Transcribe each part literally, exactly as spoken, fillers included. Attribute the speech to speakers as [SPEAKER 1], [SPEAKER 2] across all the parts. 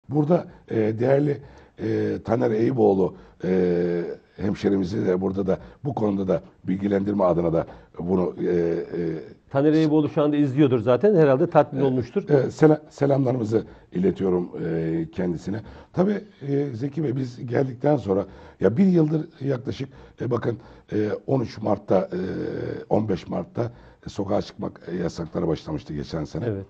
[SPEAKER 1] Burada e, değerli e, Taner Eyüboğlu e, hemşerimizi de burada da bu konuda da bilgilendirme adına da bunu e, e,
[SPEAKER 2] Taner Eyüboğlu şu anda izliyordur zaten. Herhalde tatmin olmuştur.
[SPEAKER 1] e, sela, selamlarımızı iletiyorum e, kendisine. Tabii e, Zeki Bey biz geldikten sonra ya bir yıldır yaklaşık e, bakın e, on üç Mart'ta e, on beş Mart'ta e, sokağa çıkmak e, yasakları başlamıştı geçen sene.
[SPEAKER 2] Evet.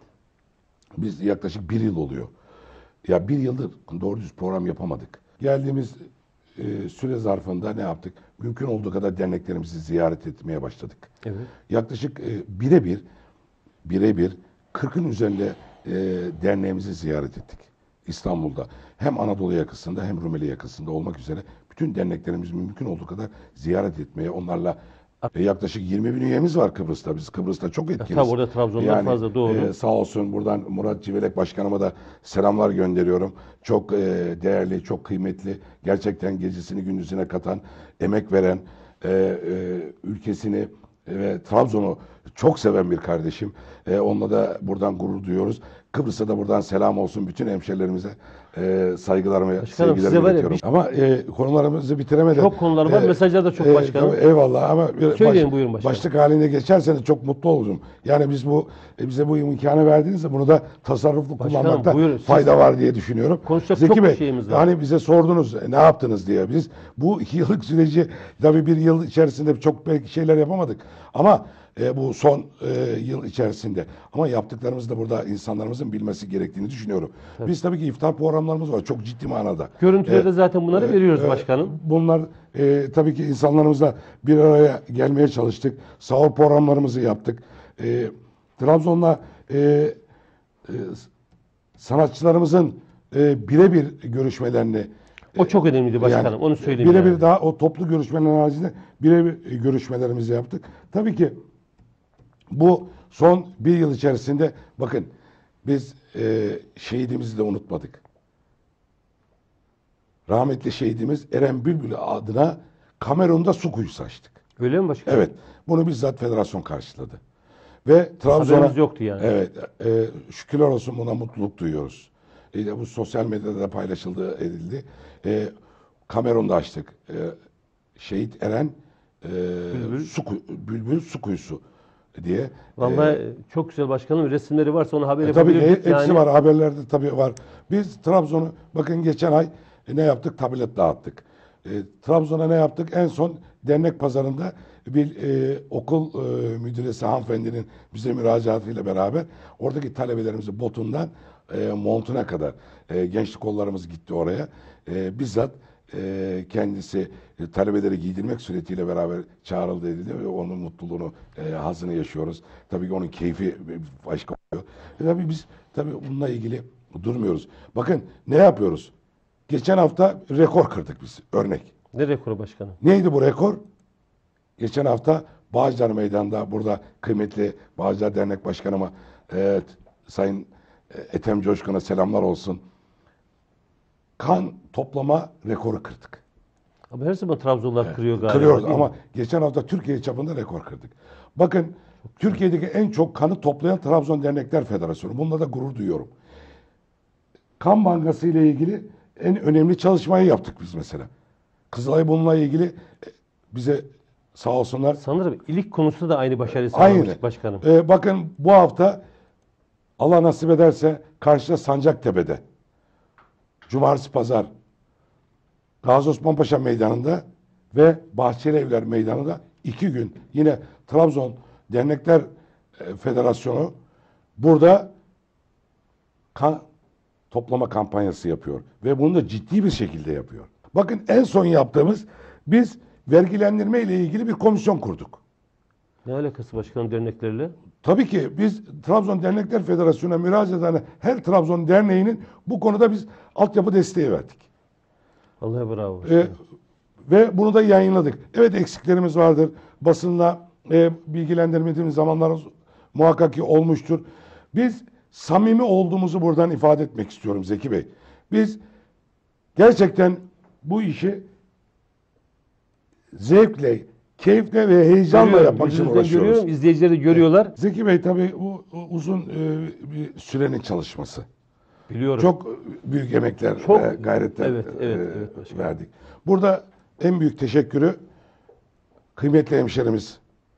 [SPEAKER 1] Biz yaklaşık bir yıl oluyor. Ya bir yıldır doğru düz program yapamadık. Geldiğimiz e, süre zarfında ne yaptık? Mümkün olduğu kadar derneklerimizi ziyaret etmeye başladık.
[SPEAKER 2] Evet.
[SPEAKER 1] Yaklaşık e, birebir birebir kırkın üzerinde e, derneğimizi ziyaret ettik. İstanbul'da. Hem Anadolu yakasında hem Rumeli yakasında olmak üzere bütün derneklerimizi mümkün olduğu kadar ziyaret etmeye, onlarla e, yaklaşık yirmi bin üyemiz var Kıbrıs'ta. Biz Kıbrıs'ta çok etkiniz.
[SPEAKER 2] Tabii orada Trabzon'dan fazla, doğru.
[SPEAKER 1] E, sağ olsun buradan Murat Civelek Başkanıma da selamlar gönderiyorum. Çok e, değerli, çok kıymetli, gerçekten gecesini gündüzüne katan, emek veren, e, e, ülkesini ve Trabzon'u çok seven bir kardeşim. E, onunla da buradan gurur duyuyoruz. Kıbrıs'a da buradan selam olsun bütün hemşerilerimize. E, saygılarımı,
[SPEAKER 2] Başkanım, size
[SPEAKER 1] sevgilerimi
[SPEAKER 2] var ya,
[SPEAKER 1] iletiyorum.
[SPEAKER 2] bir-
[SPEAKER 1] Ama e, konularımızı bitiremeden...
[SPEAKER 2] Çok konular var, mesajlar da çok başkanım.
[SPEAKER 1] tabii, eyvallah ama bir
[SPEAKER 2] Söyleyin,
[SPEAKER 1] baş-
[SPEAKER 2] buyurun başkanım.
[SPEAKER 1] başlık halinde geçerseniz çok mutlu olurum. Yani biz bu e, bize bu imkanı verdiğinizde bunu da tasarruflu
[SPEAKER 2] Başkanım,
[SPEAKER 1] kullanmakta
[SPEAKER 2] buyurun, siz-
[SPEAKER 1] fayda var diye düşünüyorum.
[SPEAKER 2] Konuşacak
[SPEAKER 1] Zeki
[SPEAKER 2] çok
[SPEAKER 1] Bey,
[SPEAKER 2] bir şeyimiz var.
[SPEAKER 1] hani bize sordunuz e, ne yaptınız diye. Biz bu iki yıllık süreci tabii bir yıl içerisinde çok belki şeyler yapamadık. Ama e, bu son e, yıl içerisinde. Ama yaptıklarımızı da burada insanlarımızın bilmesi gerektiğini düşünüyorum. Biz tabii ki iftar programlarımız var çok ciddi manada.
[SPEAKER 2] Görüntülerde
[SPEAKER 1] E,
[SPEAKER 2] zaten bunları
[SPEAKER 1] e,
[SPEAKER 2] veriyoruz
[SPEAKER 1] e,
[SPEAKER 2] başkanım.
[SPEAKER 1] Bunlar e, tabii ki insanlarımızla bir araya gelmeye çalıştık. Sahur programlarımızı yaptık. E, Trabzon'la e, e, sanatçılarımızın e, birebir görüşmelerini
[SPEAKER 2] O çok önemliydi başkanım.
[SPEAKER 1] yani
[SPEAKER 2] Onu söyleyeyim.
[SPEAKER 1] birebir
[SPEAKER 2] yani.
[SPEAKER 1] daha o toplu görüşmeler haricinde birebir görüşmelerimizi yaptık. Tabii ki bu son bir yıl içerisinde bakın biz e, şehidimizi de unutmadık. Rahmetli şehidimiz Eren Bülbül adına Kamerun'da su kuyusu açtık.
[SPEAKER 2] Öyle mi başkanım?
[SPEAKER 1] Evet. Bunu bizzat federasyon karşıladı. Ve Trabzon'a
[SPEAKER 2] Haberimiz yoktu yani.
[SPEAKER 1] Evet. E, şükürler olsun buna mutluluk duyuyoruz. E, bu sosyal medyada da paylaşıldı, edildi. E, Kamerun'da açtık. E, Şehit Eren e,
[SPEAKER 2] Bülbül.
[SPEAKER 1] su, kuy- Bülbül su kuyusu diye.
[SPEAKER 2] Vallahi
[SPEAKER 1] E,
[SPEAKER 2] çok güzel başkanım. Resimleri varsa onu haber
[SPEAKER 1] e, tabii
[SPEAKER 2] yapabilirdik.
[SPEAKER 1] he- hepsi
[SPEAKER 2] yani.
[SPEAKER 1] var. Haberlerde tabii var. Biz Trabzon'u bakın geçen ay e, ne yaptık? Tablet dağıttık. E, Trabzon'a ne yaptık? En son dernek pazarında bir e, okul e, müdüresi hanımefendinin bize müracaatıyla beraber oradaki talebelerimizi botundan e, montuna kadar e, gençlik kollarımız gitti oraya. E, bizzat e, kendisi e, talebeleri giydirmek suretiyle beraber çağrıldı edildi ve onun mutluluğunu, e, hazını yaşıyoruz. Tabii ki onun keyfi başka oluyor. E, tabii biz tabii bununla ilgili durmuyoruz. Bakın ne yapıyoruz? Geçen hafta rekor kırdık biz. Örnek.
[SPEAKER 2] Ne rekoru başkanım?
[SPEAKER 1] Neydi bu rekor? Geçen hafta Bağcılar Meydanı'nda burada kıymetli Bağcılar Dernek Başkanıma e, Sayın Ethem Coşkun'a selamlar olsun. Kan toplama rekoru kırdık.
[SPEAKER 2] Ama her zaman Trabzonlular kırıyor galiba.
[SPEAKER 1] Kırıyoruz
[SPEAKER 2] değil mi?
[SPEAKER 1] ama geçen hafta Türkiye çapında rekor kırdık. Bakın Türkiye'deki en çok kanı toplayan Trabzon Dernekler Federasyonu. Bununla da gurur duyuyorum. Kan bankası ile ilgili en önemli çalışmayı yaptık biz mesela. Kızılay bununla ilgili e, bize sağ olsunlar.
[SPEAKER 2] Sanırım ilk konusunda da aynı başarıyı
[SPEAKER 1] Aynı.
[SPEAKER 2] sağlamıştık başkanım.
[SPEAKER 1] Ee, bakın bu hafta Allah nasip ederse karşıda Sancaktepe'de Cumartesi Pazar Gazi Osman Paşa Meydanı'nda ve Bahçeli Evler Meydanı'nda iki gün yine Trabzon Dernekler e, Federasyonu burada kan toplama kampanyası yapıyor. Ve bunu da ciddi bir şekilde yapıyor. Bakın en son yaptığımız biz vergilendirme ile ilgili bir komisyon kurduk.
[SPEAKER 2] Ne alakası başkanım derneklerle?
[SPEAKER 1] Tabii ki biz Trabzon Dernekler Federasyonu'na müracaat eden her Trabzon derneğinin bu konuda biz altyapı desteği verdik.
[SPEAKER 2] Vallahi bravo
[SPEAKER 1] Ee,
[SPEAKER 2] başkanım.
[SPEAKER 1] ve bunu da yayınladık. Evet eksiklerimiz vardır. Basınla e, bilgilendirmediğimiz zamanlar muhakkak ki olmuştur. Biz samimi olduğumuzu buradan ifade etmek istiyorum Zeki Bey. Biz gerçekten bu işi zevkle, keyifle ve heyecanla
[SPEAKER 2] Görüyorum,
[SPEAKER 1] yapmak için
[SPEAKER 2] yüzünüzden
[SPEAKER 1] uğraşıyoruz.
[SPEAKER 2] görüyorum, izleyicileri de görüyorlar.
[SPEAKER 1] Zeki Bey tabii bu uzun e, bir sürenin çalışması.
[SPEAKER 2] Biliyorum.
[SPEAKER 1] Çok büyük emekler
[SPEAKER 2] Çok-
[SPEAKER 1] ve gayretler
[SPEAKER 2] Evet, evet,
[SPEAKER 1] e,
[SPEAKER 2] evet başkanım.
[SPEAKER 1] verdik. Burada en büyük teşekkürü kıymetli hemşerimiz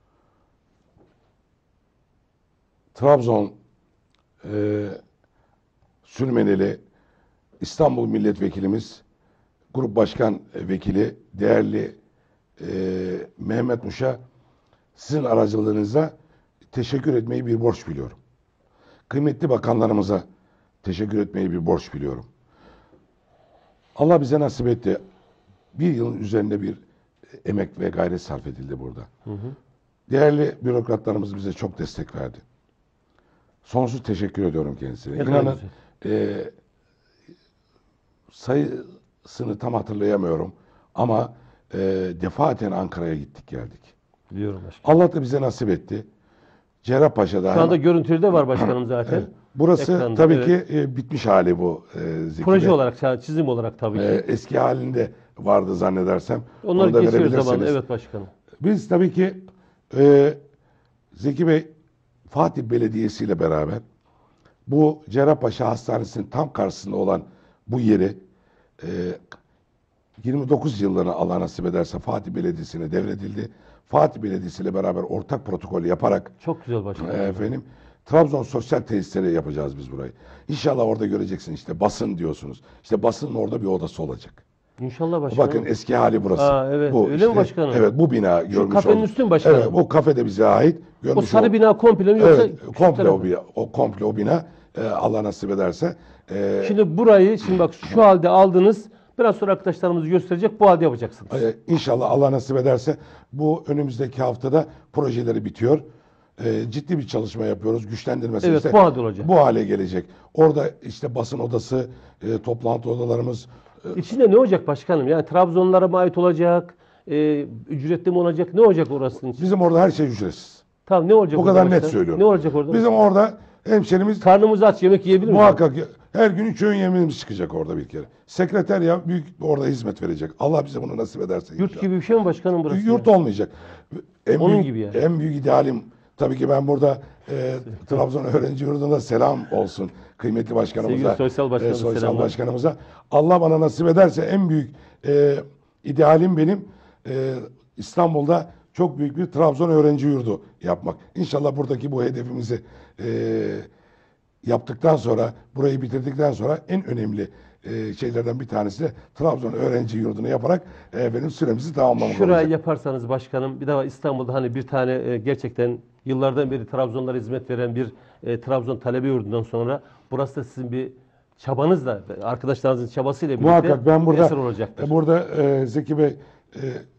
[SPEAKER 1] Trabzon e, Sürmeneli İstanbul Milletvekilimiz, Grup Başkan Vekili, değerli e, Mehmet Muş'a sizin aracılığınızla teşekkür etmeyi bir borç biliyorum. Kıymetli bakanlarımıza teşekkür etmeyi bir borç biliyorum. Allah bize nasip etti. Bir yılın üzerinde bir emek ve gayret sarf edildi burada.
[SPEAKER 2] Hı hı.
[SPEAKER 1] Değerli bürokratlarımız bize çok destek verdi. Sonsuz teşekkür ediyorum kendisine.
[SPEAKER 2] Ne kadar
[SPEAKER 1] İnanın e, sayısını tam hatırlayamıyorum ama e, defaten Ankara'ya gittik geldik.
[SPEAKER 2] Biliyorum başkanım.
[SPEAKER 1] Allah da bize nasip etti. Cerrahpaşa'da
[SPEAKER 2] Şu anda
[SPEAKER 1] hemen-
[SPEAKER 2] görüntülü de var başkanım zaten.
[SPEAKER 1] Evet. Burası
[SPEAKER 2] Ekranda,
[SPEAKER 1] tabii
[SPEAKER 2] evet.
[SPEAKER 1] ki e, bitmiş hali bu e, Zeki
[SPEAKER 2] Proje
[SPEAKER 1] Bey.
[SPEAKER 2] olarak, çizim olarak tabii ki.
[SPEAKER 1] E, eski halinde vardı zannedersem.
[SPEAKER 2] Onları
[SPEAKER 1] Onu da
[SPEAKER 2] geçiyoruz
[SPEAKER 1] verebilirsiniz.
[SPEAKER 2] zamanla. Evet başkanım.
[SPEAKER 1] Biz tabii ki e, Zeki Bey Fatih Belediyesi ile beraber bu Cerrahpaşa Hastanesi'nin tam karşısında olan bu yeri e, yirmi dokuz yıllarını Allah nasip ederse Fatih Belediyesi'ne devredildi. Fatih Belediyesi ile beraber ortak protokol yaparak
[SPEAKER 2] Çok güzel başkanım.
[SPEAKER 1] e, efendim Trabzon sosyal tesisleri yapacağız biz burayı. İnşallah orada göreceksin işte basın diyorsunuz. İşte basının orada bir odası olacak.
[SPEAKER 2] İnşallah başkanım.
[SPEAKER 1] Bakın eski hali burası.
[SPEAKER 2] Aa, evet. Öyle mi başkanım?
[SPEAKER 1] Evet bu bina görmüş
[SPEAKER 2] kafenin
[SPEAKER 1] olduk.
[SPEAKER 2] üstü mü başkanım?
[SPEAKER 1] Evet bu kafe de bize ait. Görmüş
[SPEAKER 2] O sarı
[SPEAKER 1] olduk.
[SPEAKER 2] bina komple mi yoksa?
[SPEAKER 1] Evet
[SPEAKER 2] küçük
[SPEAKER 1] komple
[SPEAKER 2] tarafı?
[SPEAKER 1] o bina. O komple o bina e, Allah nasip ederse. e,
[SPEAKER 2] Şimdi burayı, şimdi bak şu halde aldınız. Biraz sonra arkadaşlarımız gösterecek. Bu halde yapacaksınız.
[SPEAKER 1] Ee, İnşallah Allah nasip ederse bu önümüzdeki haftada projeleri bitiyor. Ee, ciddi bir çalışma yapıyoruz. Güçlendirmesi
[SPEAKER 2] Evet,
[SPEAKER 1] işte
[SPEAKER 2] bu halde olacak.
[SPEAKER 1] bu hale gelecek. Orada işte basın odası, e, toplantı odalarımız e,
[SPEAKER 2] İçinde ne olacak başkanım? Yani Trabzonlara mı ait olacak? E, ücretli mi olacak? Ne olacak orasının için?
[SPEAKER 1] bizim orada her şey ücretsiz.
[SPEAKER 2] Tamam, ne olacak
[SPEAKER 1] Bu
[SPEAKER 2] orada
[SPEAKER 1] kadar net
[SPEAKER 2] başkanım?
[SPEAKER 1] söylüyorum.
[SPEAKER 2] Ne olacak orada?
[SPEAKER 1] Bizim orada hemşerimiz
[SPEAKER 2] Karnımız aç, yemek yiyebilir miyiz?
[SPEAKER 1] muhakkak her gün üç öğün yemeğimiz çıkacak orada bir kere. Sekreter ya büyük orada hizmet verecek. Allah bize bunu nasip ederse.
[SPEAKER 2] Yurt gibi bir şey mi başkanım burası?
[SPEAKER 1] Yurt
[SPEAKER 2] ya?
[SPEAKER 1] olmayacak. En
[SPEAKER 2] Onun
[SPEAKER 1] büyük,
[SPEAKER 2] gibi yani.
[SPEAKER 1] En büyük idealim tabii ki ben burada e, Trabzon Öğrenci Yurdu'na selam olsun kıymetli başkanımıza.
[SPEAKER 2] Sevgili Soysal Başkanım,
[SPEAKER 1] Soysal
[SPEAKER 2] selamlar.
[SPEAKER 1] Başkanımıza. Allah bana nasip ederse en büyük e, idealim benim e, İstanbul'da çok büyük bir Trabzon Öğrenci Yurdu yapmak. İnşallah buradaki bu hedefimizi e, yaptıktan sonra, burayı bitirdikten sonra en önemli e, şeylerden bir tanesi de Trabzon Öğrenci Yurdu'nu yaparak e, benim süremizi tamamlamak
[SPEAKER 2] Şurayı
[SPEAKER 1] olacak.
[SPEAKER 2] yaparsanız başkanım, bir daha İstanbul'da hani bir tane e, gerçekten yıllardan beri Trabzonlara hizmet veren bir e, Trabzon talebe yurdundan sonra burası da sizin bir çabanızla, arkadaşlarınızın çabasıyla birlikte
[SPEAKER 1] Muhakkak ben
[SPEAKER 2] bir
[SPEAKER 1] burada
[SPEAKER 2] eser olacaktır.
[SPEAKER 1] e, burada e, Zeki Bey e,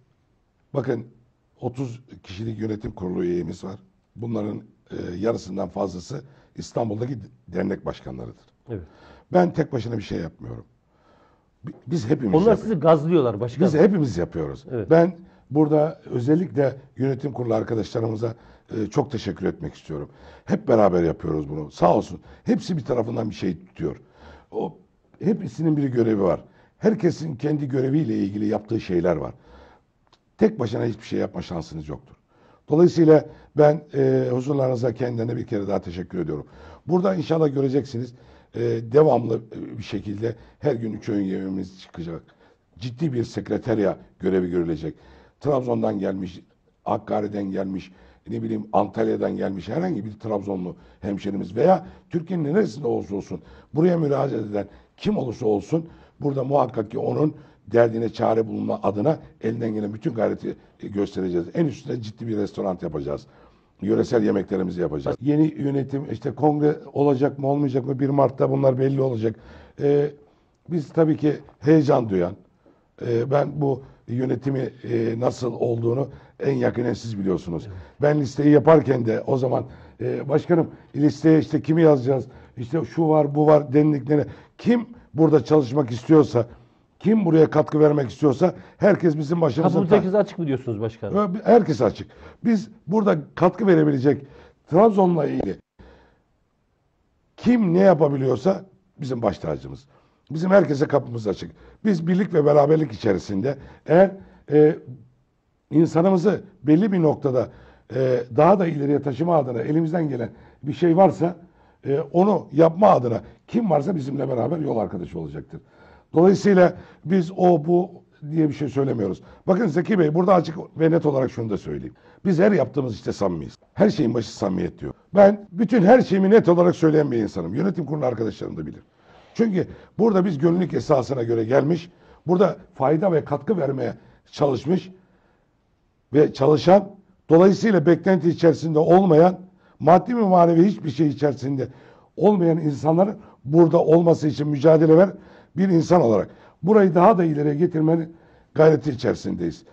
[SPEAKER 1] bakın otuz kişilik yönetim kurulu üyemiz var. Bunların e, yarısından fazlası İstanbul'daki dernek başkanlarıdır.
[SPEAKER 2] Evet.
[SPEAKER 1] Ben tek başına bir şey yapmıyorum. Bi- Biz hepimiz
[SPEAKER 2] Onlar
[SPEAKER 1] yapıyoruz.
[SPEAKER 2] sizi gazlıyorlar başkanım.
[SPEAKER 1] Biz hepimiz yapıyoruz.
[SPEAKER 2] Evet.
[SPEAKER 1] Ben burada özellikle yönetim kurulu arkadaşlarımıza e, çok teşekkür etmek istiyorum. Hep beraber yapıyoruz bunu. Sağ olsun. Hepsi bir tarafından bir şey tutuyor. O hepsinin bir görevi var. Herkesin kendi göreviyle ilgili yaptığı şeyler var. Tek başına hiçbir şey yapma şansınız yoktur. Dolayısıyla ben e, huzurlarınıza kendilerine bir kere daha teşekkür ediyorum. Burada inşallah göreceksiniz e, devamlı e, bir şekilde her gün üç öğün yemeğimiz çıkacak. Ciddi bir sekreterya görevi görülecek. Trabzon'dan gelmiş, Hakkari'den gelmiş, ne bileyim Antalya'dan gelmiş herhangi bir Trabzonlu hemşerimiz veya Türkiye'nin neresinde olursa olsun buraya müracaat eden kim olursa olsun burada muhakkak ki onun derdine çare bulma adına elinden gelen bütün gayreti göstereceğiz. En üstünde ciddi bir restoran yapacağız. Yöresel yemeklerimizi yapacağız. Yeni yönetim işte kongre olacak mı olmayacak mı bir Mart'ta bunlar belli olacak. Ee, biz tabii ki heyecan duyan, e, ben bu yönetimi e, nasıl olduğunu en yakinen siz biliyorsunuz. Ben listeyi yaparken de o zaman e, başkanım listeye işte kimi yazacağız, işte şu var bu var denildiklerine kim burada çalışmak istiyorsa, kim buraya katkı vermek istiyorsa herkes bizim başımıza
[SPEAKER 2] Kapımız herkese açık mı diyorsunuz başkanım?
[SPEAKER 1] herkes açık. Biz burada katkı verebilecek Trabzon'la ilgili kim ne yapabiliyorsa bizim baş tacımız. Bizim herkese kapımız açık. Biz birlik ve beraberlik içerisinde eğer e, insanımızı belli bir noktada e, daha da ileriye taşıma adına elimizden gelen bir şey varsa e, onu yapma adına kim varsa bizimle beraber yol arkadaşı olacaktır. Dolayısıyla biz o bu diye bir şey söylemiyoruz. Bakın Zeki Bey, burada açık ve net olarak şunu da söyleyeyim. Biz her yaptığımız işte samimiyiz. Her şeyin başı samimiyet diyor. Ben bütün her şeyimi net olarak söyleyen bir insanım. Yönetim kurulu arkadaşlarım da bilir. Çünkü burada biz gönüllülük esasına göre gelmiş, burada fayda ve katkı vermeye çalışmış ve çalışan, dolayısıyla beklenti içerisinde olmayan, maddi ve manevi hiçbir şey içerisinde olmayan insanların burada olması için mücadele ver bir insan olarak burayı daha da ileriye getirmenin gayreti içerisindeyiz.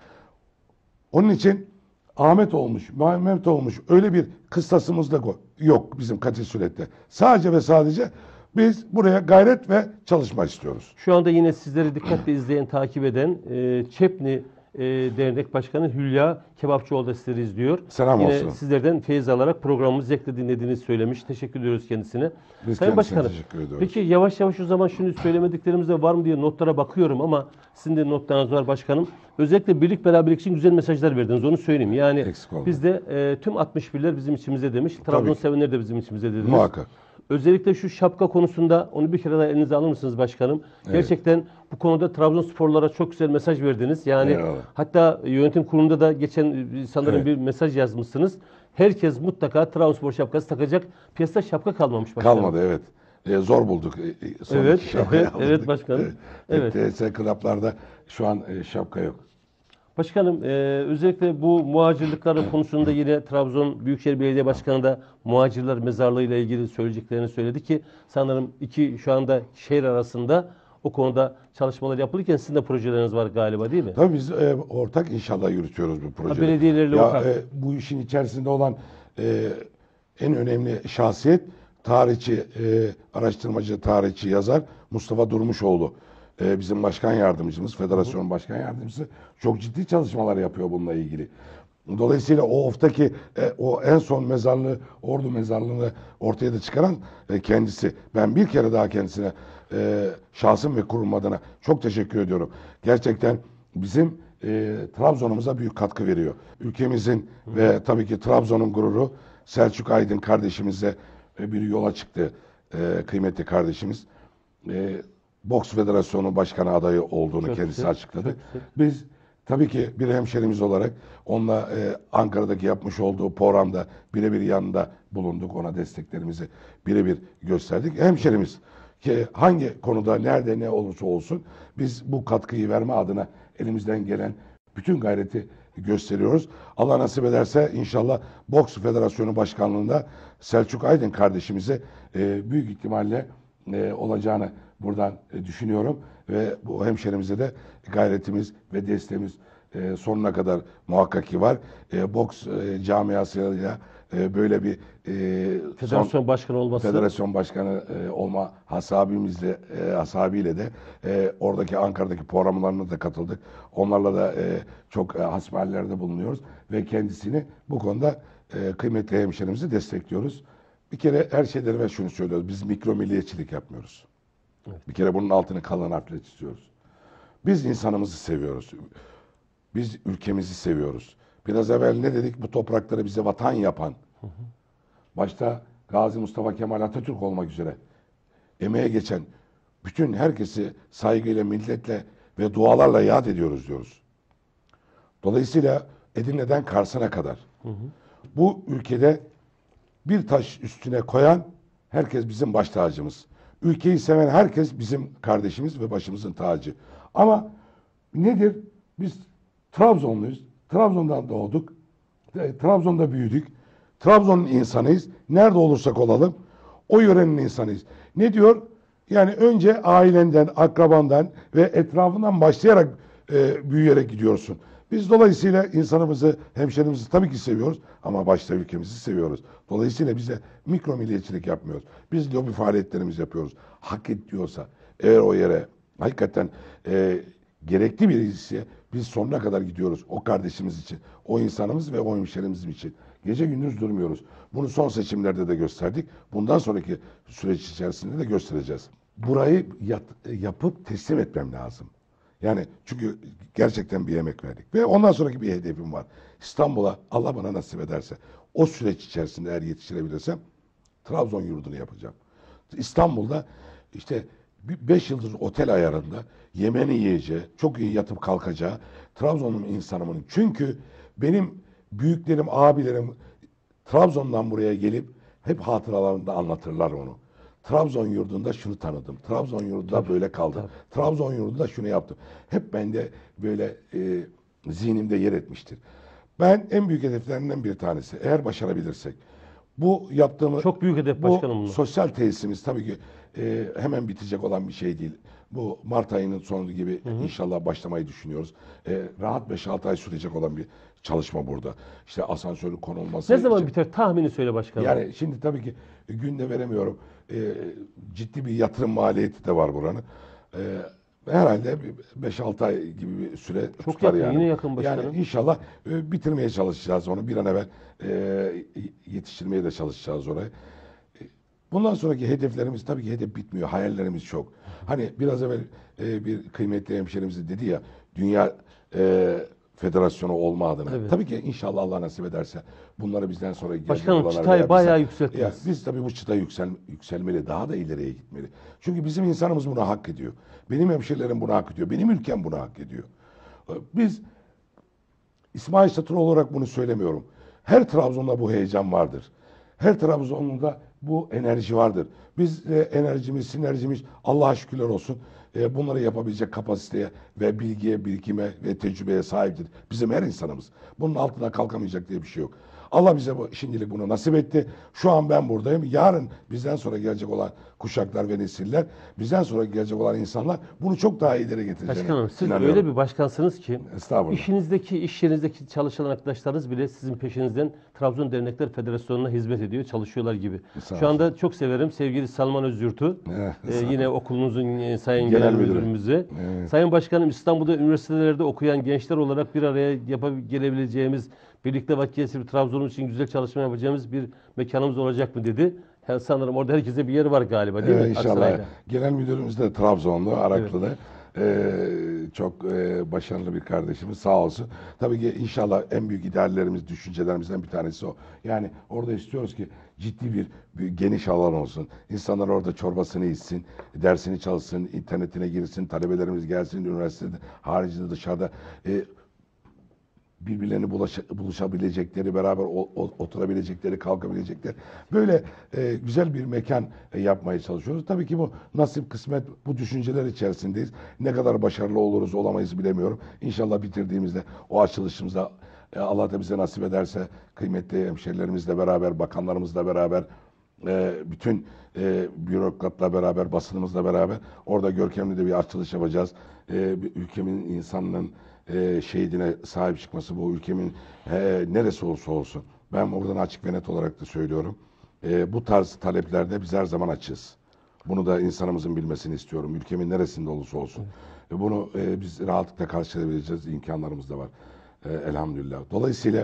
[SPEAKER 1] Onun için Ahmet olmuş, Mehmet olmuş öyle bir kıstasımız da yok bizim Katil Suret'te. Sadece ve sadece biz buraya gayret ve çalışma istiyoruz.
[SPEAKER 2] Şu anda yine sizleri dikkatle izleyen, takip eden e, Çepni e, Dernek Başkanı Hülya Kebapçıoğlu da sizleri izliyor.
[SPEAKER 1] Selam
[SPEAKER 2] yine
[SPEAKER 1] olsun.
[SPEAKER 2] Sizlerden feyiz alarak programımızı zevkle dinlediğinizi söylemiş. Teşekkür ediyoruz kendisine.
[SPEAKER 1] Biz
[SPEAKER 2] Sayın
[SPEAKER 1] kendisine
[SPEAKER 2] Başkanım,
[SPEAKER 1] teşekkür ediyoruz.
[SPEAKER 2] peki yavaş yavaş o zaman şunu söylemediklerimiz de var mı diye notlara bakıyorum ama sizin de notlarınız var başkanım. Özellikle birlik beraberlik için güzel mesajlar verdiniz, onu söyleyeyim. Yani
[SPEAKER 1] Eksik olma.
[SPEAKER 2] biz de e, tüm altmış birler bizim içimizde demiş. Trabzon sevenler de bizim içimizde dediniz.
[SPEAKER 1] Muhakkak.
[SPEAKER 2] Özellikle şu şapka konusunda onu bir kere daha elinize alır mısınız başkanım?
[SPEAKER 1] Evet.
[SPEAKER 2] Gerçekten bu konuda Trabzonsporlara çok güzel mesaj verdiniz. Yani
[SPEAKER 1] Eyvallah.
[SPEAKER 2] hatta yönetim kurulunda da geçen sanırım
[SPEAKER 1] Evet.
[SPEAKER 2] bir mesaj yazmışsınız. Herkes mutlaka Trabzonspor şapkası takacak. Piyasada şapka kalmamış başkanım.
[SPEAKER 1] Kalmadı, evet. E, zor bulduk. E, son
[SPEAKER 2] Evet,
[SPEAKER 1] iki şapkayı
[SPEAKER 2] evet,
[SPEAKER 1] aldık.
[SPEAKER 2] evet başkanım. Evet.
[SPEAKER 1] T S klaplarda şu an e, şapka yok.
[SPEAKER 2] Başkanım, e, özellikle bu muhacirliklerin konusunda yine Trabzon Büyükşehir Belediye Başkanı da muhacirler mezarlığı ile ilgili söyleyeceklerini söyledi ki sanırım iki şu anda şehir arasında o konuda çalışmalar yapılırken sizin de projeleriniz var galiba, değil mi?
[SPEAKER 1] Tabii biz e, ortak inşallah yürütüyoruz bu projeyi.
[SPEAKER 2] belediyelerle
[SPEAKER 1] ya,
[SPEAKER 2] ortak.
[SPEAKER 1] E, bu işin içerisinde olan e, en önemli şahsiyet tarihçi, e, araştırmacı, tarihçi, yazar Mustafa Durmuşoğlu. E, bizim başkan yardımcımız, federasyon başkan yardımcısı çok ciddi çalışmalar yapıyor bununla ilgili. Dolayısıyla o oftaki e, o en son mezarlığı, Ordu mezarlığını ortaya da çıkaran e, kendisi. Ben bir kere daha kendisine e, şahsım ve kurum adına çok teşekkür ediyorum. Gerçekten bizim e, Trabzon'umuza büyük katkı veriyor. Ülkemizin Hı. ve tabii ki Trabzon'un gururu Selçuk Aydın kardeşimizle e, bir yola çıktı. E, kıymetli kardeşimiz. E, Boks Federasyonu Başkanı adayı olduğunu
[SPEAKER 2] Çok
[SPEAKER 1] kendisi
[SPEAKER 2] güzel,
[SPEAKER 1] açıkladı.
[SPEAKER 2] çok güzel.
[SPEAKER 1] Biz tabii ki bir hemşerimiz olarak onunla e, Ankara'daki yapmış olduğu programda birebir yanında bulunduk. Ona desteklerimizi birebir gösterdik. Hemşerimiz ki hangi konuda nerede ne olursa olsun biz bu katkıyı verme adına elimizden gelen bütün gayreti gösteriyoruz. Allah nasip ederse inşallah Boks Federasyonu Başkanlığı'nda Selçuk Aydın kardeşimize e, büyük ihtimalle e, olacağını buradan e, düşünüyorum ve bu hemşerimize de gayretimiz ve desteğimiz e, sonuna kadar muhakkak ki var. E, boks e, camiasıyla e, böyle bir e,
[SPEAKER 2] Federasyon
[SPEAKER 1] son,
[SPEAKER 2] başkanı olması.
[SPEAKER 1] federasyon başkanı e, olma hasabimizle e, hasabiyle de e, oradaki Ankara'daki programlarına da katıldık. Onlarla da e, çok e, hasbihallerde bulunuyoruz ve kendisini bu konuda e, kıymetli hemşerimizi destekliyoruz. Bir kere her şeyden evvel şunu söylüyoruz. Biz mikro milliyetçilik yapmıyoruz.
[SPEAKER 2] Evet.
[SPEAKER 1] Bir kere bunun altını kalın harfle çiziyoruz. Biz insanımızı seviyoruz. Biz ülkemizi seviyoruz. Biraz evvel ne dedik? Bu toprakları bize vatan yapan, hı hı. başta Gazi Mustafa Kemal Atatürk olmak üzere emeğe geçen bütün herkesi saygıyla, milletle ve dualarla yad ediyoruz diyoruz. Dolayısıyla Edirne'den Kars'a kadar hı hı. bu ülkede bir taş üstüne koyan herkes bizim baş tacımız. Ülkeyi seven herkes bizim kardeşimiz ve başımızın tacı. Ama nedir? Biz Trabzonluyuz. Trabzon'dan doğduk. Trabzon'da büyüdük. Trabzon'un insanıyız. Nerede olursak olalım o yörenin insanıyız. Ne diyor? Yani önce ailenden, akrabandan ve etrafından başlayarak e, büyüyerek gidiyorsun. Biz dolayısıyla insanımızı, hemşerimizi tabii ki seviyoruz ama başta ülkemizi seviyoruz. Dolayısıyla bize mikro milliyetçilik yapmıyoruz. Biz lobi faaliyetlerimizi yapıyoruz. Hak et diyorsa eğer o yere hakikaten e, gerekli birisi biz sonuna kadar gidiyoruz o kardeşimiz için, o insanımız ve o hemşerimiz için. Gece gündüz durmuyoruz. Bunu son seçimlerde de gösterdik. Bundan sonraki süreç içerisinde de göstereceğiz. Burayı yat, yapıp teslim etmem lazım. Yani çünkü gerçekten bir emek verdik. Ve ondan sonraki bir hedefim var. İstanbul'a Allah bana nasip ederse o süreç içerisinde eğer yetiştirebilirsem Trabzon yurdunu yapacağım. İstanbul'da işte beş yıldız otel ayarında yemeğini yiyeceği, çok iyi yatıp kalkacağı Trabzon'un insanımın. Çünkü benim büyüklerim, abilerim Trabzon'dan buraya gelip hep hatıralarında anlatırlar onu. Trabzon yurdunda şunu tanıdım. Trabzon yurdunda tabii, böyle kaldım. Tabii. Trabzon yurdunda şunu yaptım. Hep bende böyle e, zihnimde yer etmiştir. Ben en büyük hedeflerimden bir tanesi. Eğer başarabilirsek. Bu yaptığımız
[SPEAKER 2] çok büyük hedef
[SPEAKER 1] bu
[SPEAKER 2] başkanım.
[SPEAKER 1] Sosyal tesisimiz tabii ki e, hemen bitecek olan bir şey değil. Bu Mart ayının sonu gibi hı hı. inşallah başlamayı düşünüyoruz. E, rahat beş altı ay sürecek olan bir çalışma burada. İşte asansörün konulması.
[SPEAKER 2] Ne zaman
[SPEAKER 1] için,
[SPEAKER 2] biter? Tahmini söyle başkanım.
[SPEAKER 1] Yani şimdi tabii ki günde veremiyorum. E, ciddi bir yatırım maliyeti de var buranın. E, herhalde beş altı ay gibi bir süre
[SPEAKER 2] çok
[SPEAKER 1] tutar
[SPEAKER 2] yakın,
[SPEAKER 1] yani.
[SPEAKER 2] Yine yakın başkanım.
[SPEAKER 1] Yani inşallah e, bitirmeye çalışacağız onu. Bir an evvel e, yetiştirmeye de çalışacağız orayı. Bundan sonraki hedeflerimiz tabii ki hedef bitmiyor. Hayallerimiz çok. Hani biraz evvel e, bir kıymetli hemşerimiz dedi ya, Dünya e, Federasyonu olma adına. Evet. Tabii ki inşallah Allah nasip ederse bunları bizden sonra gelecek
[SPEAKER 2] başkanım,
[SPEAKER 1] olanlar.
[SPEAKER 2] çıtayı bayağı yükselttiniz.
[SPEAKER 1] Ya, biz tabii bu çıta yüksel, yükselmeli, daha da ileriye gitmeli. Çünkü bizim insanımız bunu hak ediyor. Benim hemşerilerim bunu hak ediyor. Benim ülkem bunu hak ediyor. Biz İsmail Satır olarak bunu söylemiyorum. Her Trabzon'da bu heyecan vardır. Her Trabzon'da bu enerji vardır. Biz e, enerjimiz, sinerjimiz Allah'a şükürler olsun e, bunları yapabilecek kapasiteye ve bilgiye, birikime ve tecrübeye sahiptir. Bizim her insanımız. Bunun altına kalkamayacak diye bir şey yok. Allah bize bu, şimdilik bunu nasip etti. Şu an ben buradayım. Yarın bizden sonra gelecek olan kuşaklar ve nesiller, bizden sonra gelecek olan insanlar bunu çok daha ileri getireceğine
[SPEAKER 2] Başkanım, siz
[SPEAKER 1] inanıyorum.
[SPEAKER 2] öyle bir başkansınız ki
[SPEAKER 1] Estağfurullah.
[SPEAKER 2] işinizdeki, iş yerinizdeki çalışan arkadaşlarınız bile sizin peşinizden Trabzon Dernekler Federasyonu'na hizmet ediyor, çalışıyorlar gibi. Şu anda çok severim sevgili Salman Özyurt'u. Evet, ee, yine okulunuzun e, sayın genel, genel müdürümüzü. Evet. Sayın Başkanım, İstanbul'da üniversitelerde okuyan gençler olarak bir araya yapıp gelebileceğimiz, birlikte vakit geçirip Trabzon için güzel çalışma yapacağımız bir mekanımız olacak mı dedi. Yani sanırım orada herkese bir yeri var galiba, değil
[SPEAKER 1] evet,
[SPEAKER 2] mi?
[SPEAKER 1] İnşallah.
[SPEAKER 2] Aksaray'da.
[SPEAKER 1] Genel müdürümüz de Trabzonlu, Araklı'da.
[SPEAKER 2] Evet.
[SPEAKER 1] Ee, çok e, başarılı bir kardeşimiz, sağ olsun. Tabii ki inşallah en büyük ideallerimiz, düşüncelerimizden bir tanesi o. Yani orada istiyoruz ki ciddi bir, bir geniş alan olsun. İnsanlar orada çorbasını içsin, dersini çalışsın, internetine girsin, talebelerimiz gelsin, üniversitede, haricinde, dışarıda e, birbirlerini bulaş, buluşabilecekleri, beraber o, o, oturabilecekleri, kalkabilecekleri böyle e, güzel bir mekan e, yapmaya çalışıyoruz. Tabii ki bu nasip, kısmet, bu düşünceler içerisindeyiz. Ne kadar başarılı oluruz, olamayız bilemiyorum. İnşallah bitirdiğimizde o açılışımızda e, Allah da bize nasip ederse kıymetli hemşerilerimizle beraber, bakanlarımızla beraber, e, bütün e, bürokratla beraber, basınımızla beraber orada görkemli de bir açılış yapacağız. E, ülkemin, insanının E, şehidine sahip çıkması, bu ülkemin e, neresi olursa olsun. Ben oradan açık ve net olarak da söylüyorum. E, bu tarz taleplerde biz her zaman açığız. Bunu da insanımızın bilmesini istiyorum. Ülkemin neresinde olursa olsun. E, bunu e, biz rahatlıkla karşılayabileceğiz. İmkanlarımız da var. E, elhamdülillah. Dolayısıyla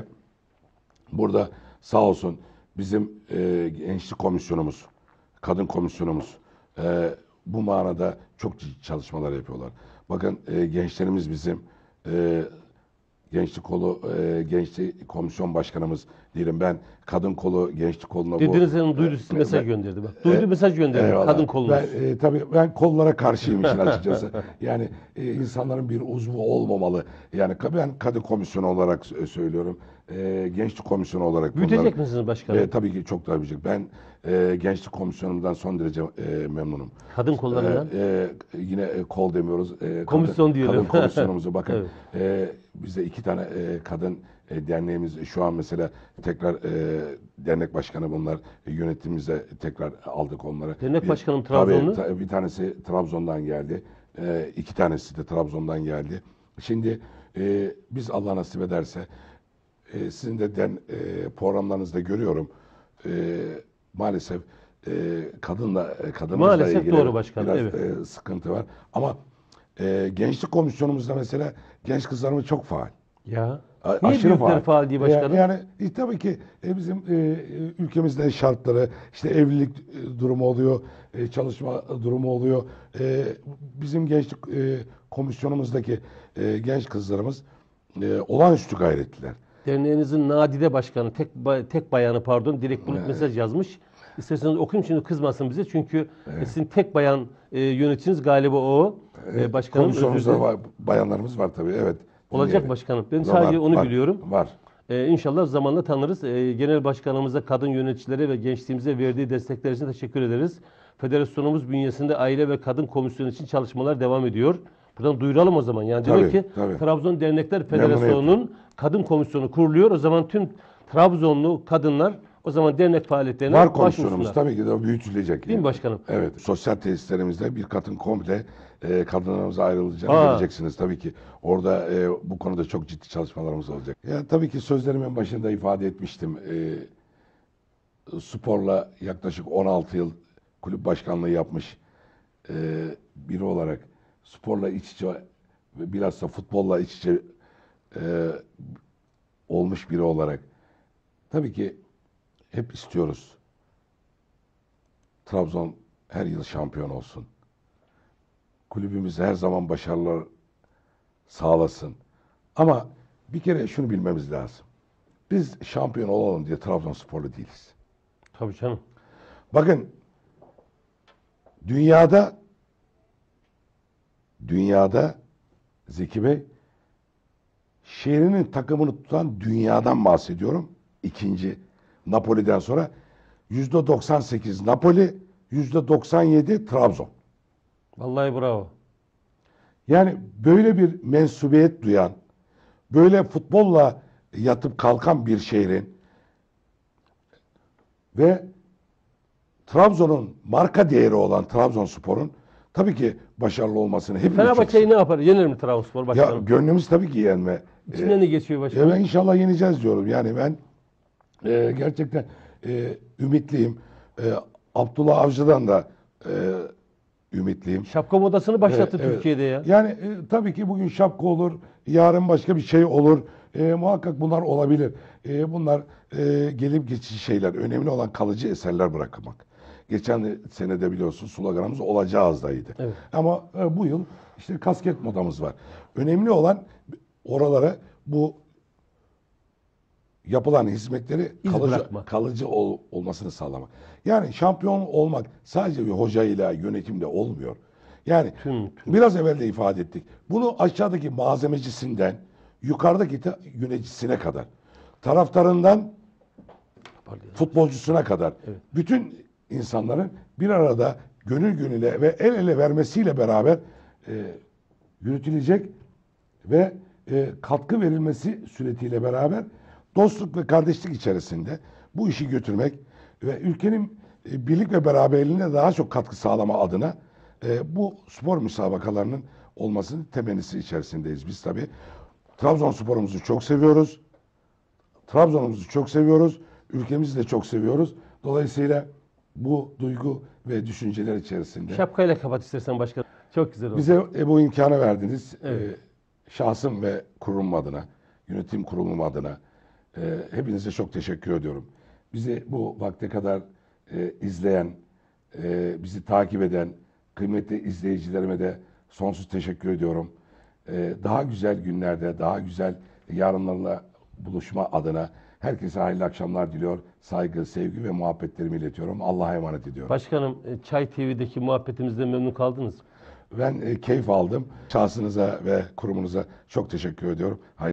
[SPEAKER 1] burada sağ olsun bizim e, gençlik komisyonumuz, kadın komisyonumuz e, bu manada çok ciddi çalışmalar yapıyorlar. Bakın e, gençlerimiz bizim Ee, gençlik kolu, e, gençlik komisyon başkanımız diyelim, ben kadın kolu, gençlik koluna
[SPEAKER 2] Dediğiniz
[SPEAKER 1] bu...
[SPEAKER 2] zaman duydu size mesaj gönderdi. Bak. Duydu
[SPEAKER 1] E,
[SPEAKER 2] mesaj gönderdi
[SPEAKER 1] eyvallah.
[SPEAKER 2] kadın kolunuz.
[SPEAKER 1] Ben, e, tabii ben kollara karşıyım işin açıkçası. Yani e, insanların bir uzvu olmamalı. Yani ben kadın komisyonu olarak söylüyorum. E, gençlik komisyonu olarak...
[SPEAKER 2] Büyütecek
[SPEAKER 1] bunları,
[SPEAKER 2] misiniz başkanım?
[SPEAKER 1] E, tabii ki çok daha büyüyecek. Ben e, gençlik komisyonumdan son derece e, memnunum.
[SPEAKER 2] Kadın kollarından?
[SPEAKER 1] E, e, yine e, kol demiyoruz. E,
[SPEAKER 2] Komisyon
[SPEAKER 1] kadın,
[SPEAKER 2] diyelim.
[SPEAKER 1] Kadın komisyonumuzu bakın.
[SPEAKER 2] Evet.
[SPEAKER 1] E, bizde iki tane e, kadın e, derneğimiz şu an mesela tekrar e, dernek başkanı bunlar e, yönetimimize tekrar aldık onları.
[SPEAKER 2] Dernek
[SPEAKER 1] bir,
[SPEAKER 2] başkanım Trabzonlu.
[SPEAKER 1] Tabii, ta, bir tanesi Trabzon'dan geldi. E, iki tanesi de Trabzon'dan geldi. Şimdi e, biz Allah nasip ederse e, sizin de den, e, programlarınızda görüyorum. E, maalesef e, kadınla kadınımızla
[SPEAKER 2] maalesef
[SPEAKER 1] ilgili
[SPEAKER 2] doğru başkanım,
[SPEAKER 1] biraz
[SPEAKER 2] evet.
[SPEAKER 1] e, sıkıntı var. Ama e, gençlik komisyonumuzda mesela genç kızlarımız çok faal.
[SPEAKER 2] Ya.
[SPEAKER 1] A,
[SPEAKER 2] Niye
[SPEAKER 1] aşırı
[SPEAKER 2] büyükler
[SPEAKER 1] faal.
[SPEAKER 2] faal diye başkanım?
[SPEAKER 1] Yani, yani e, tabii ki e, bizim e, ülkemizde şartları, işte evlilik e, durumu oluyor, e, çalışma durumu oluyor. E, bizim gençlik e, komisyonumuzdaki e, genç kızlarımız e, olağanüstü gayretliler.
[SPEAKER 2] Derneğinizin nadide başkanı, tek ba- tek bayanı pardon, direkt bulut
[SPEAKER 1] Evet.
[SPEAKER 2] mesaj yazmış. İsterseniz okuyayım, şimdi kızmasın bize. Çünkü evet. Sizin tek bayan e, yöneticiniz galiba o. E, başkanım.
[SPEAKER 1] Komisyonumuzda var, bayanlarımız var tabii. Evet.
[SPEAKER 2] Olacak
[SPEAKER 1] dinleyelim.
[SPEAKER 2] başkanım. Ben sadece
[SPEAKER 1] var,
[SPEAKER 2] onu
[SPEAKER 1] var,
[SPEAKER 2] biliyorum.
[SPEAKER 1] Var.
[SPEAKER 2] Ee, inşallah zamanla tanırız. Ee, genel başkanımıza, kadın yöneticilere ve gençliğimize verdiği destekler için teşekkür ederiz. Federasyonumuz bünyesinde aile ve kadın komisyonu için çalışmalar devam ediyor. Buradan duyuralım o zaman. Yani
[SPEAKER 1] Tabii,
[SPEAKER 2] demek ki
[SPEAKER 1] tabii.
[SPEAKER 2] Trabzon Dernekler Federasyonu'nun kadın komisyonu kuruluyor. O zaman tüm Trabzonlu kadınlar o zaman dernek faaliyetlerine
[SPEAKER 1] Var komisyonumuz
[SPEAKER 2] başvursunlar.
[SPEAKER 1] tabii ki de büyütülecek.
[SPEAKER 2] Değil mi başkanım?
[SPEAKER 1] Evet. Sosyal tesislerimizde bir katın komple e, kadınlarımıza ayrılacağını
[SPEAKER 2] Aa.
[SPEAKER 1] göreceksiniz tabii ki. Orada e, bu konuda çok ciddi çalışmalarımız olacak. Ya tabii ki sözlerimin başında ifade etmiştim. E, sporla yaklaşık on altı yıl kulüp başkanlığı yapmış e, biri olarak sporla iç içe ve bilhassa futbolla iç içe e, olmuş biri olarak tabii ki hep istiyoruz. Trabzon her yıl şampiyon olsun. Kulübümüz her zaman başarılar sağlasın. Ama bir kere şunu bilmemiz lazım. Biz şampiyon olalım diye Trabzonsporlu değiliz.
[SPEAKER 2] Tabii canım.
[SPEAKER 1] Bakın dünyada dünyada Zeki Bey şehrinin takımını tutan dünyadan bahsediyorum. İkinci Napoli'den sonra yüzde doksan sekiz Napoli, yüzde doksan yedi Trabzon.
[SPEAKER 2] Vallahi bravo.
[SPEAKER 1] Yani böyle bir mensubiyet duyan, böyle futbolla yatıp kalkan bir şehrin ve Trabzon'un marka değeri olan Trabzonspor'un tabii ki başarılı olmasını hepimiz çok
[SPEAKER 2] Fenerbahçe'yi ne yapar? Yener mi Trabzonspor
[SPEAKER 1] Ya
[SPEAKER 2] başkanım?
[SPEAKER 1] gönlümüz tabii ki yenme.
[SPEAKER 2] İçinden ne geçiyor başkanım?
[SPEAKER 1] Evet inşallah yeneceğiz diyorum. Yani ben e, gerçekten e, ümitliyim. E, Abdullah Avcı'dan da e, ümitliyim.
[SPEAKER 2] Şapka modasını başlattı
[SPEAKER 1] Evet, evet.
[SPEAKER 2] Türkiye'de ya.
[SPEAKER 1] Yani e, tabii ki bugün şapka olur, yarın başka bir şey olur. E, muhakkak bunlar olabilir. E, bunlar e, gelip geçici şeyler. Önemli olan kalıcı eserler bırakmak. Geçen senede biliyorsun sloganımız olacağızdaydı.
[SPEAKER 2] Evet.
[SPEAKER 1] Ama e, bu yıl işte kasket modamız var. Önemli olan oralara bu yapılan hizmetleri
[SPEAKER 2] İz
[SPEAKER 1] kalıcı,
[SPEAKER 2] bırakmak.
[SPEAKER 1] kalıcı ol, olmasını sağlamak. Yani şampiyon olmak sadece bir hocayla, yönetimle olmuyor. Yani
[SPEAKER 2] Tüm, tüm.
[SPEAKER 1] biraz evvel de ifade ettik. Bunu aşağıdaki malzemecisinden yukarıdaki ta- yöneticisine kadar, taraftarından futbolcusuna kadar
[SPEAKER 2] Evet.
[SPEAKER 1] bütün insanların bir arada gönül gönüle ve el ele vermesiyle beraber e, yürütülecek ve e, katkı verilmesi suretiyle beraber dostluk ve kardeşlik içerisinde bu işi götürmek ve ülkenin e, birlik ve beraberliğine daha çok katkı sağlama adına e, bu spor müsabakalarının olmasının temennisi içerisindeyiz. Biz tabii Trabzonspor'umuzu çok seviyoruz. Trabzon'umuzu çok seviyoruz. Ülkemizi de çok seviyoruz. Dolayısıyla bu duygu ve düşünceler içerisinde
[SPEAKER 2] Şapkayla kapat istersen başkanım. Çok güzel oldu.
[SPEAKER 1] bize e, bu imkanı verdiniz.
[SPEAKER 2] Evet.
[SPEAKER 1] E, şahsım ve kurulum adına, yönetim kurulum adına e, hepinize çok teşekkür ediyorum. Bizi bu vakte kadar e, izleyen, e, bizi takip eden kıymetli izleyicilerime de sonsuz teşekkür ediyorum. E, daha güzel günlerde, daha güzel yarınlarla buluşma adına herkese hayırlı akşamlar diliyor. Saygı, sevgi ve muhabbetlerimi iletiyorum. Allah'a emanet ediyorum.
[SPEAKER 2] Başkanım, e, Çay T V'deki muhabbetimizden memnun kaldınız mı?
[SPEAKER 1] Ben e, keyif aldım. Şahsınıza ve kurumunuza çok teşekkür ediyorum. Hayırlı